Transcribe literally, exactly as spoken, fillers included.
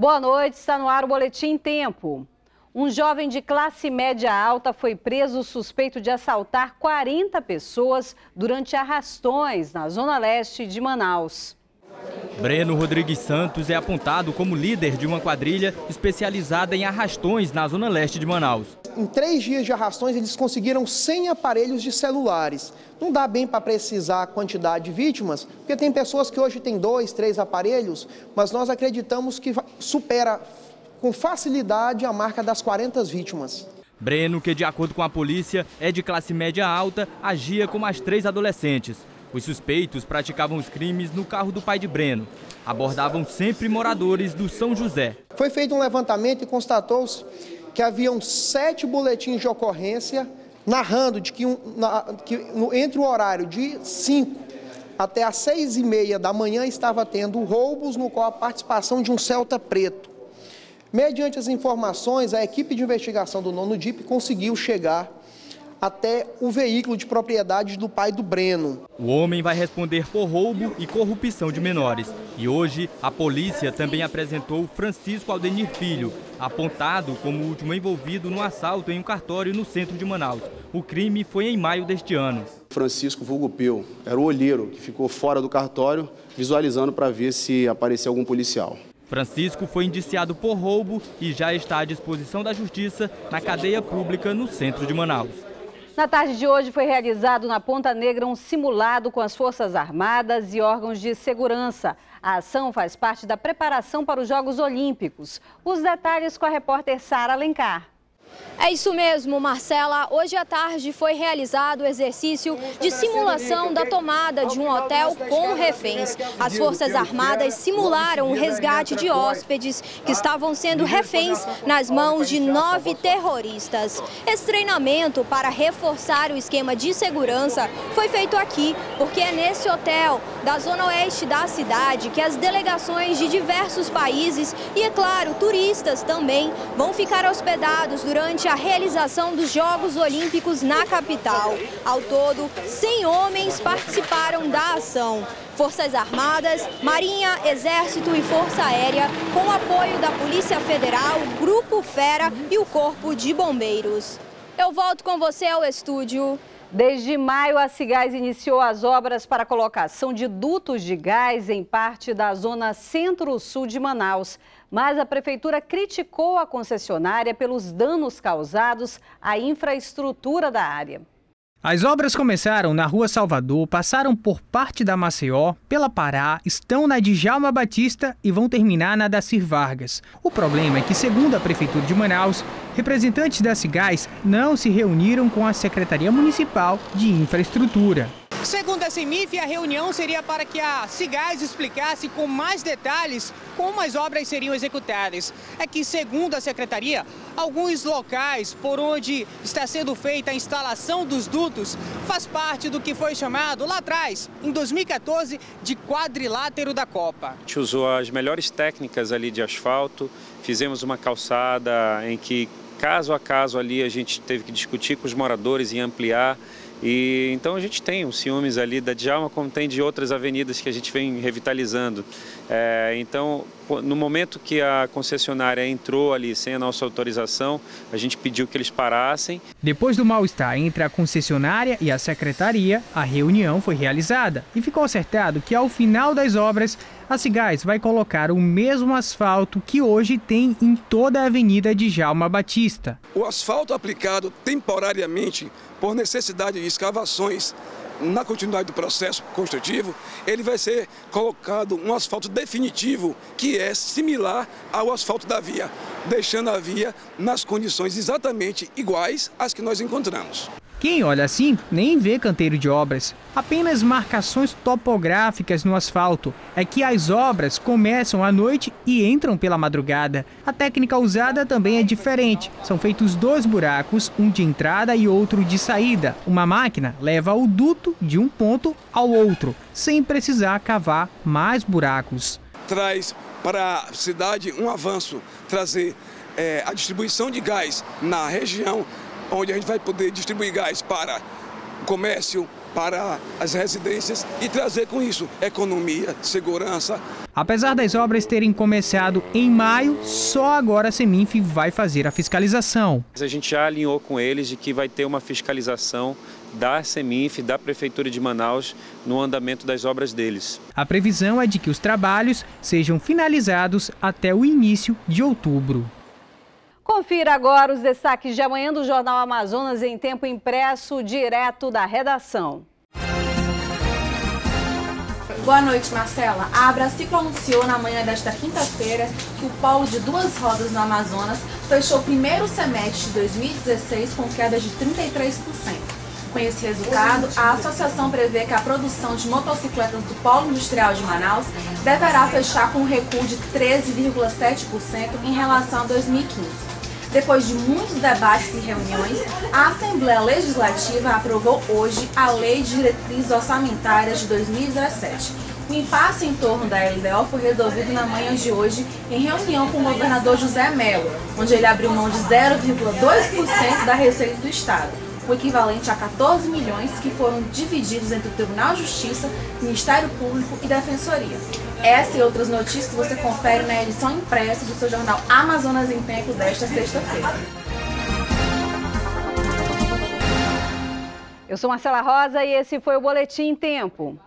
Boa noite, está no ar o Boletim Tempo. Um jovem de classe média alta foi preso suspeito de assaltar quarenta pessoas durante arrastões na zona leste de Manaus. Breno Rodrigues Santos é apontado como líder de uma quadrilha especializada em arrastões na zona leste de Manaus. Em três dias de arrastões, eles conseguiram cem aparelhos de celulares. Não dá bem para precisar a quantidade de vítimas, porque tem pessoas que hoje têm dois, três aparelhos, mas nós acreditamos que supera com facilidade a marca das quarenta vítimas. Breno, que de acordo com a polícia é de classe média alta, agia com mais três adolescentes. Os suspeitos praticavam os crimes no carro do pai de Breno. Abordavam sempre moradores do São José. Foi feito um levantamento e constatou-se que haviam sete boletins de ocorrência narrando de que, um, na, que no, entre o horário de cinco até as seis e meia da manhã estava tendo roubos no qual a participação de um Celta preto. Mediante as informações, a equipe de investigação do nono D I P conseguiu chegar até o veículo de propriedade do pai do Breno. O homem vai responder por roubo e corrupção de menores. E hoje, a polícia também apresentou Francisco Aldenir Filho, apontado como o último envolvido no assalto em um cartório no centro de Manaus. O crime foi em maio deste ano. Francisco vulgo Peu era o olheiro que ficou fora do cartório, visualizando para ver se aparecia algum policial. Francisco foi indiciado por roubo e já está à disposição da justiça na cadeia pública no centro de Manaus. Na tarde de hoje foi realizado na Ponta Negra um simulado com as Forças Armadas e órgãos de segurança. A ação faz parte da preparação para os Jogos Olímpicos. Os detalhes com a repórter Sara Alencar. É isso mesmo, Marcela. Hoje à tarde foi realizado o exercício de simulação da tomada de um hotel com reféns. As Forças Armadas simularam o resgate de hóspedes que estavam sendo reféns nas mãos de nove terroristas. Esse treinamento para reforçar o esquema de segurança foi feito aqui, porque é nesse hotel da zona oeste da cidade que as delegações de diversos países e, é claro, turistas também vão ficar hospedados durante a realização dos Jogos Olímpicos na capital. Ao todo, cem homens participaram da ação. Forças Armadas, Marinha, Exército e Força Aérea, com o apoio da Polícia Federal, Grupo Fera e o Corpo de Bombeiros. Eu volto com você ao estúdio. Desde maio, a Cigás iniciou as obras para a colocação de dutos de gás em parte da zona centro-sul de Manaus. Mas a prefeitura criticou a concessionária pelos danos causados à infraestrutura da área. As obras começaram na Rua Salvador, passaram por parte da Maceió, pela Pará, estão na Djalma Batista e vão terminar na Dacir Vargas. O problema é que, segundo a Prefeitura de Manaus, representantes da Cigás não se reuniram com a Secretaria Municipal de Infraestrutura. Segundo a CEMIF, a reunião seria para que a Cigás explicasse com mais detalhes como as obras seriam executadas. É que, segundo a Secretaria, alguns locais por onde está sendo feita a instalação dos dutos faz parte do que foi chamado lá atrás, em dois mil e quatorze, de quadrilátero da Copa. A gente usou as melhores técnicas ali de asfalto, fizemos uma calçada em que, caso a caso ali, a gente teve que discutir com os moradores em ampliar. E então a gente tem os ciúmes ali da Djalma, como tem de outras avenidas que a gente vem revitalizando. É, então, no momento que a concessionária entrou ali sem a nossa autorização, a gente pediu que eles parassem. Depois do mal-estar entre a concessionária e a secretaria, a reunião foi realizada e ficou acertado que, ao final das obras, a Cigás vai colocar o mesmo asfalto que hoje tem em toda a Avenida Djalma Batista. O asfalto aplicado temporariamente por necessidade de escavações na continuidade do processo construtivo, ele vai ser colocado um asfalto definitivo que é similar ao asfalto da via, deixando a via nas condições exatamente iguais às que nós encontramos. Quem olha assim nem vê canteiro de obras, apenas marcações topográficas no asfalto. É que as obras começam à noite e entram pela madrugada. A técnica usada também é diferente. São feitos dois buracos, um de entrada e outro de saída. Uma máquina leva o duto de um ponto ao outro, sem precisar cavar mais buracos. Traz para a cidade um avanço, trazer é, a distribuição de gás na região, onde a gente vai poder distribuir gás para comércio, para as residências e trazer com isso economia, segurança. Apesar das obras terem começado em maio, só agora a Seminf vai fazer a fiscalização. A gente já alinhou com eles de que vai ter uma fiscalização da Seminf, da Prefeitura de Manaus, no andamento das obras deles. A previsão é de que os trabalhos sejam finalizados até o início de outubro. Confira agora os destaques de amanhã do Jornal Amazonas em tempo impresso, direto da redação. Boa noite, Marcela. A Abra se pronunciou na manhã desta quinta-feira que o polo de duas rodas no Amazonas fechou o primeiro semestre de dois mil e dezesseis com queda de trinta e três por cento. Com esse resultado, a associação prevê que a produção de motocicletas do Polo Industrial de Manaus deverá fechar com um recuo de treze vírgula sete por cento em relação a dois mil e quinze. Depois de muitos debates e reuniões, a Assembleia Legislativa aprovou hoje a Lei de Diretrizes Orçamentárias de dois mil e dezessete. O impasse em torno da L D O foi resolvido na manhã de hoje em reunião com o governador José Mello, onde ele abriu mão de zero vírgula dois por cento da receita do Estado, o equivalente a quatorze milhões que foram divididos entre o Tribunal de Justiça, Ministério Público e Defensoria. Essa e outras notícias você confere na edição impressa do seu jornal Amazonas em Tempo desta sexta-feira. Eu sou Marcela Rosa e esse foi o Boletim em Tempo.